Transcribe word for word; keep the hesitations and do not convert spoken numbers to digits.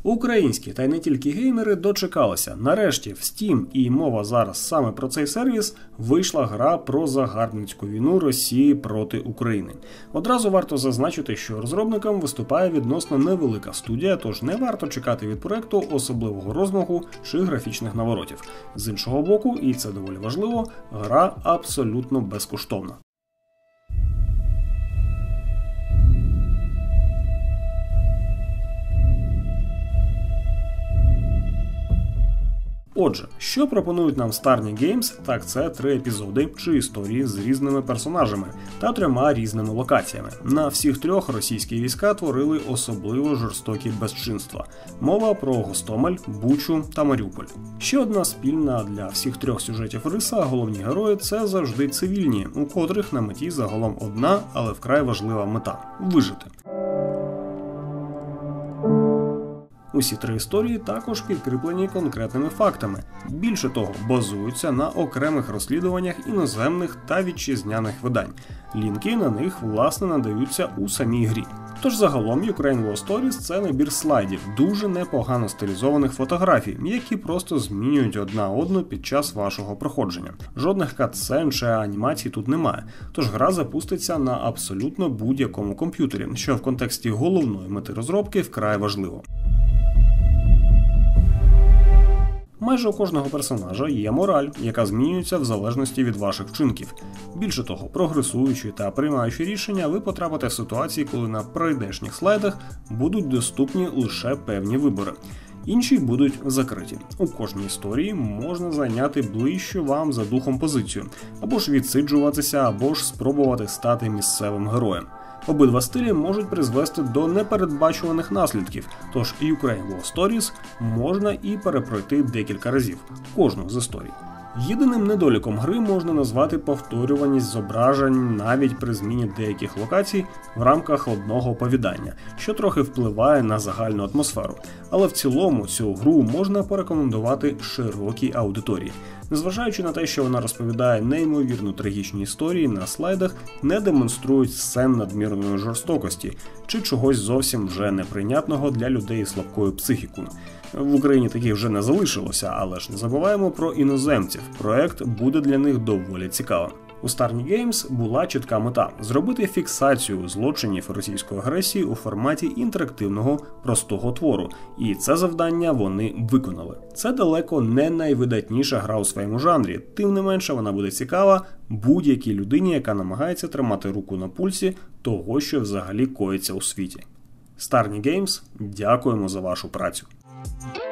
Українські та й не тільки геймери дочекалися. Нарешті в Steam, і мова зараз саме про цей сервіс, вийшла гра про загарбницьку війну Росії проти України. Одразу варто зазначити, що розробником виступає відносно невелика студія, тож не варто чекати від проекту особливого розмаху чи графічних наворотів. З іншого боку, і це доволі важливо, гра абсолютно безкоштовна. Отже, що пропонують нам Starny Games, так це три епізоди чи історії з різними персонажами та трьома різними локаціями. На всіх трьох російські війська творили особливо жорстокі безчинства. Мова про Гостомель, Бучу та Маріуполь. Ще одна спільна для всіх трьох сюжетів риса, головні герої – це завжди цивільні, у котрих на меті загалом одна, але вкрай важлива мета – вижити. Усі три історії також підкріплені конкретними фактами. Більше того, базуються на окремих розслідуваннях іноземних та вітчизняних видань. Лінки на них, власне, надаються у самій грі. Тож загалом Ukraine War Stories – це набір слайдів, дуже непогано стилізованих фотографій, які просто змінюють одна одну під час вашого проходження. Жодних катсцен чи анімацій тут немає, тож гра запуститься на абсолютно будь-якому комп'ютері, що в контексті головної мети розробки вкрай важливо. Майже у кожного персонажа є мораль, яка змінюється в залежності від ваших вчинків. Більше того, прогресуючи та приймаючи рішення, ви потрапите в ситуації, коли на пройдешніх слайдах будуть доступні лише певні вибори. Інші будуть закриті. У кожній історії можна зайняти ближчу вам за духом позицію, або ж відсиджуватися, або ж спробувати стати місцевим героєм. Обидва стилі можуть призвести до непередбачуваних наслідків, тож Ukraine War Stories можна і перепройти декілька разів, кожну з історій. Єдиним недоліком гри можна назвати повторюваність зображень навіть при зміні деяких локацій в рамках одного оповідання, що трохи впливає на загальну атмосферу. Але в цілому цю гру можна порекомендувати широкій аудиторії. Незважаючи на те, що вона розповідає неймовірно трагічні історії, на слайдах не демонструють сцен надмірної жорстокості чи чогось зовсім вже неприйнятного для людей з слабкою психікою. В Україні таких вже не залишилося, але ж не забуваємо про іноземців. Проект буде для них доволі цікавим. У Starny Games була чітка мета – зробити фіксацію злочинів російської агресії у форматі інтерактивного простого твору. І це завдання вони виконали. Це далеко не найвидатніша гра у своєму жанрі, тим не менше вона буде цікава будь-якій людині, яка намагається тримати руку на пульсі того, що взагалі коїться у світі. Starny Games, дякуємо за вашу працю.